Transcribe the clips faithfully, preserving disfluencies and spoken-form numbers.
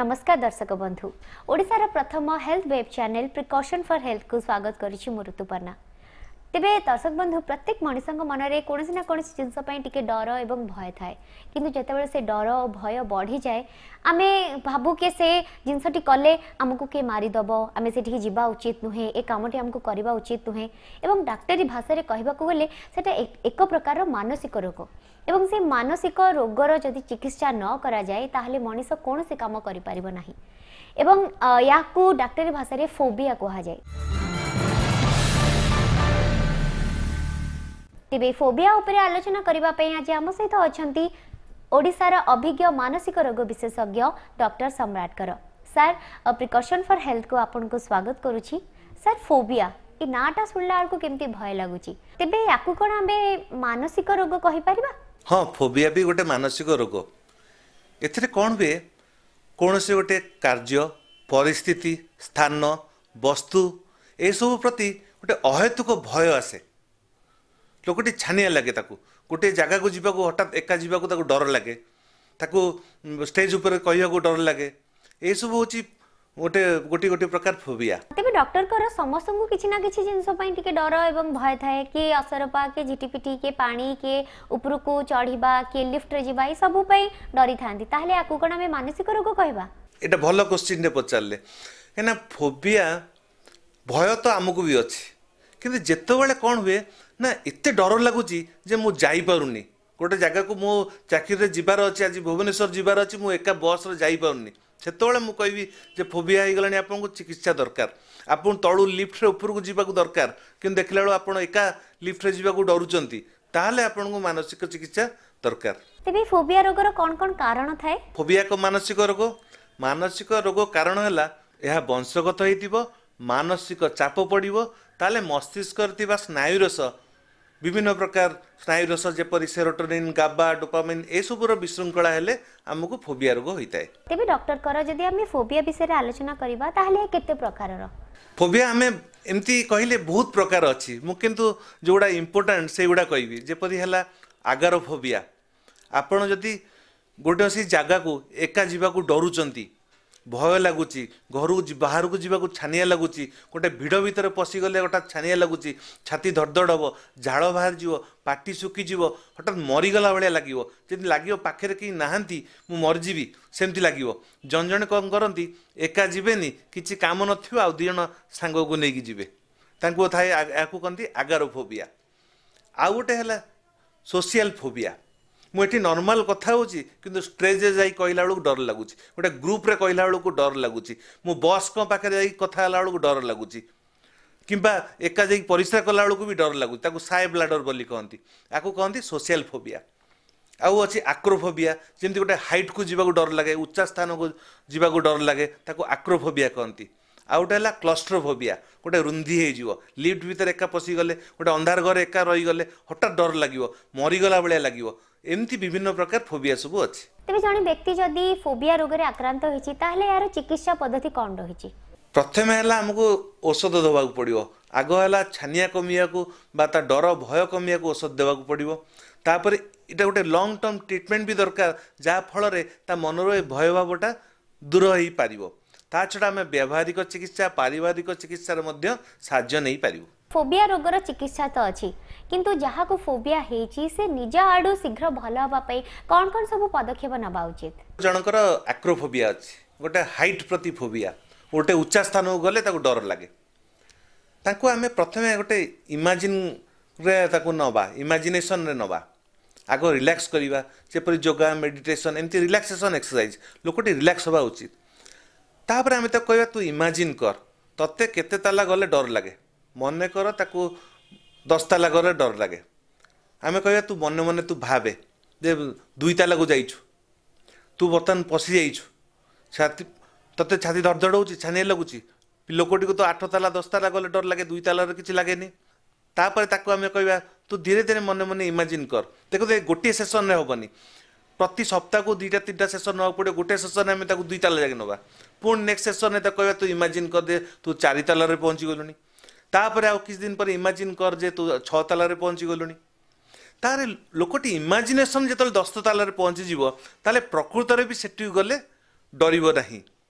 नमस्कार दर्शक बंधु ओडिशार प्रथम health web channel precaution for health को स्वागत करिछि मु ऋतुपर्णा। तेबे दर्शक बंधु प्रत्येक मनुष्य मनरे कोनोसी ना कोनोसी जिनस पई टिके डर एवं भय थाए किंतु जेतेबेले से डर और भय बढ़ी जाए आमे भाबु के से जिनसटी कले हमकु के मारी दबो आमे सेठी जिबा उचित नुहे ए कामटी हमकु करबा उचित नुहे एवं डाक्टरी भाषा रे कहबा को गले सेटा एक प्रकार मानसिक रोग एवं से मानसिक रोगर जदि चिकित्सा न करा जाए ताहले मनीष कौन से काम करि परिबो नाही एवं याकू डाक्टरी भाषा रे फोबिया कहा जाए। तेबे फोबिया उपरे आलोचना करबा पई आज हम सहित अछंती ओडिसार अभिज्ञ मानसिक रोग विशेषज्ञ डॉक्टर सम्राटकर सर प्रिकॉशन फॉर हेल्थ को आपन को स्वागत करूची। सर फोबिया ए नाटा सुनला को केमती भय लागुची तेबे याकू कोन आबे मानसिक रोग कहि परिबा? हाँ फोबिया भी गोटे मानसिक रोग एथिरे कौन हुए कौन से गोटे कार्य परिस्थिति स्थान वस्तु ए सब प्रति गोटे अहेतुक भय आसे लोकटी छानिया लगे ताकू गोटे जगह को जीवा को हठात एका जीवा को ताकू डर लगे ताकू स्टेज ऊपर कहवा को डर लगे ए सब होची गोटे गोटे गोटे प्रकार फोबिया। तेबे डॉक्टर कर समस्त को किछि ना किछि जिंस पई टिके डर एवं भय थाए कि असरपा के झिटिपिटी के पानी के ऊपर को चढ़ीबा के लिफ्ट रे जीबा ई सब पई डरी थांती ताहले आकु कोन में मानसिक रोग कहबा? एटा भलो क्वेश्चन रे पचारले एना फोबिया भय तो हमकु भी अछि किंतु जेतेबेले कोन हुए ना एते डर लागुची जे मु जाई पारुनी गोटे जगह को मो चाकरी रे जिबार अछि आज भुवनेश्वर जिबार अछि मु एका बस रे जाई पारुनी सेतोले मु कहबी जे फोबिया हो गलानी आपन को चिकित्सा दरकार आपन तळु लिफ्ट रे ऊपर को जीवा को दरकार किंतु देखला बेला आपन एका लिफ्ट रे जीवा को डरुचंती ताहले आपन को मानसिक चिकित्सा दरकार। तेबे फोबिया रोगर कोन कोन कारण थाए? फोबिया को मानसिक रोग मानसिक रोग कारण हला यह वंशगत होइतिबो मानसिक चाप पड़िबो ताले मस्तिष्क करतिबा स्नायुरस विभिन्न प्रकार स्नायुरस जेपरि सेरोटोनिन गाबा डोपामिन ए सबुर विशृंखला हेले हमकु फोबिया रोग होइताय। तेबे डॉक्टर कर जदि हम फोबिया विषय रे आलोचना करबा ताहले केते प्रकारर फोबिया हमें एमती कहिले बहुत प्रकार अछि मु किंतु जोडा इंपोर्टेंट से गुडा कहबी जेपरि हला आगारोफोबिया आपण जदि गोटे सी जगह को एका जीवा को डरुचंती भय लगुची घर बाहर को जीवा को छानिया लगुची गोटे भिड़ भितर पशिगले गोटा छानिया लगुची छाती धड़धड़ हम झाड़ बाहर जीव पाटी सुखी जीव हठात मरीगला भाया लगे जमी लगे पाखे कहीं नहांती मु मरीजी सेमती लगे जन जन कौन करती एका जीवेनि किसी काम न आउ दी जन सांग को लेकिन जीवे थाए या कहती आगारोफोबिया। आउ गोटे है सोशियल फोबिया मुझे नॉर्मल कथा होची किंतु स्टेज जाई कहला बेलू डर लगुच गोटे ग्रुप रे कहला बेलू डर लगुच मु बस को पाखे जाई कथा हला बेलू डर लगुच किंबा एका जाई परिश्रा कला बेलू भी डर लगुच ताकू साय ब्लाडर बोली कहती याकू कहती सोशियल फोबिया। आउ अच्छी आक्रोफोबिया जमी गोटे हाइट को जीवा डर लगे उच्चा स्थान को जीवा डर लगे ताकू आक्रोफोबिया कहती। आउ गोटे है क्लस्ट्रोफोबिया गोटे रुंधी हो लिफ्ट भितर एका पशिगले गोटे अंधार घर एका रहीगले हठात डर लगे मरीगला भाया लगे एमती विभिन्न प्रकार फोबिया सब अच्छी। तेबे जने व्यक्ति जदि फोबिया रोग रे आक्रांत होइछि ताहले यार चिकित्सा पद्धति कोन रहिछि? प्रथम है हमको औषध देवा पड़ो आग है छानिया कमिया को बा ता डर भय कमिया को औषध देवा पड़ो तापर इटा गोटे लॉन्ग टर्म ट्रीटमेंट भी दरकार जहाँ फल ता मनर भय भावटा दूर हो पारिबो ता छड़ा आम व्यावहारिक चिकित्सा पारिवारिक चिकित्सा साहाय्य नहीं पारिबो। फोबिया रोगर चिकित्सा तो अच्छी किंतु जहाँ को फोबिया हेची से निज आड़ू शीघ्र भल हवा कौन कौन सब पदक्षेप नबा उचित? जनकर आक्रोफोबिया अच्छी गोटे हाइट प्रति फोबिया गोटे उच्चा स्थान को गले ताको डर लगे ताको आमे प्रथमे गोटे इमेजिन रे ताको नबा इमेजिनेशन रे नबा आगो रिलैक्स करिबा जेपरि योगा मेडिटेशन एमती रिलैक्सेशन एक्सरसाइज लोकटी रिलैक्स हवा उचित तापर आमे ताको कहबा तू इमेजिन कर तते केते ताला गले डर लगे मन कर ताको दस ताला गले डर लगे आमे कहबा तू मन मन तू भावे जे दुई ताला को जाइछु तू बर्तन पशि जाइछु छाती तते छाती धड़धड़ होची छानिया लगुची लोकटी को तो आठ ताला दस ताला गले डर लगे दुई ताला रे किछि लागेनी तापर ताको आमे कहबा तू धीरे धीरे मन मन इमेजिन कर देखो दे गोटे सेशन रे होबनी प्रति सप्ताह को दुईटा तीनटा सेशन नवा पड़े गोटे सेशन आमे ताको दुई ताला जाके नवा पुणी नेक्स्ट सेशन में कहबा तू इमेजिन कर दे तू चारि ताला रे पहुंची गलुनी तापर आउ किछ दिन पर इमेजिन कर जे तू छ ताला रे पहुंची गलुनी तारे लोकटी इमेजिनेशन जो दस ताल पहुँची जीव ताले प्रकृत भी सेठी गले डर नहीं।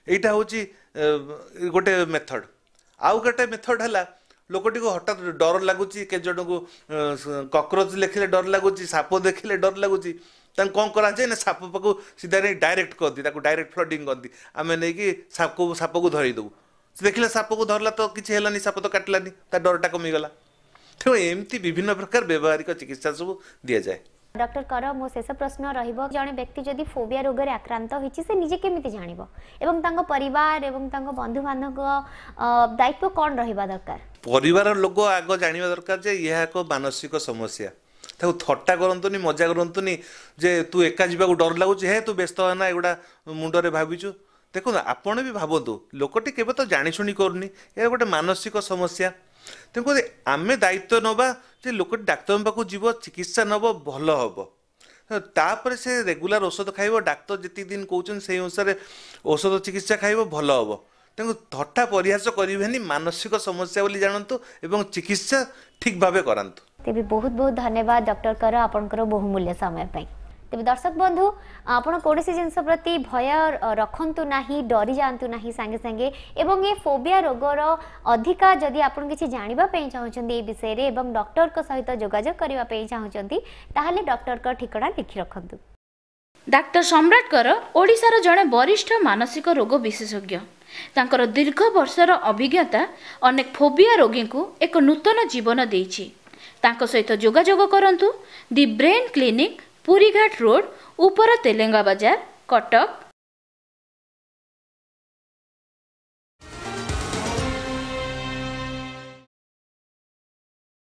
এইটা হଉଛି गोटे मेथड आउ गोटे मेथड है लोकटी को हठात डर लगुच के जन को कॉकरोच देखिले डर लगुच साप देखिले डर लगुच कौन कराए ना साप पाक सीधा नहीं डायरेक्ट कर दी डायरेक्ट फ्लडिंग कर दी आम नहीं साप को साप को धरीदेवु देखिले साप को धरला तो किसी है साप तो काटलानी डरटा कमीगला तेणु एमती विभिन्न प्रकार व्यवहारिक चिकित्सा सब दि जाए। डॉक्टर कर मो शेष प्रश्न रहिबो जने व्यक्ति जदि फोबिया रोग रे आक्रांत होइछि से निजे केमिति जानिबो एवं तांको परिवार एवं तांको बंधु बांधव दायित्व कोन रहिबा दरकार परिवार लोक आग जानिबा दरकार जे यह एक मानसिक समस्या ताको थट्टा करंतुनी मजा करंतुनी जे तू एका जीवा डर लागुच हे तू व्यस्त होना एगुडा मुंडरे भाबिचु देखो आपण भी भाबतु लोकटी केबे तो जानी शुणी करनी ए गोटे मानसिक समस्या तेणुक आमे दायित्व नवा जे लोक डाक्तर पाक जीव चिकित्सा नब भल हम तापर से रेगुलर औषध खाइब डाक्तर जी दिन कौन से अनुसार औषध चिकित्सा खाइब भल हम तेणु थट्टा परिहास करें मानसिक समस्या बोली जानतु एवं चिकित्सा ठीक भाव करांतु। तेबे बहुत बहुत धन्यवाद डॉक्टर कर आपनकर बहुमूल्य समय पाई। तेबे दर्शक बंधु आपण कोनोसी जिनस प्रति भय रखंतु नाही डरी जांतु नाही संगे संगे एवं ये फोबिया रोगर अधिका जदि आपण किछि जानिबा पई चाहउछन्ती ए विषय रे एवं डॉक्टर को सहित जोगाजोग करबा पई चाहउछन्ती ताहाले डॉक्टर का ठिकाना लिखि रखंतु। डाक्टर सम्राट कर ओडिशार जड़े वरिष्ठ मानसिक रोग विशेषज्ञ तांकर दीर्घ वर्षर अभिज्ञता अनेक फोबिया रोगी को एक नूतन जीवन देइछि। तांको सहित जोगाजोग करंतु the brain clinic Purighat road ऊपर तेलेंगा बाजार कटक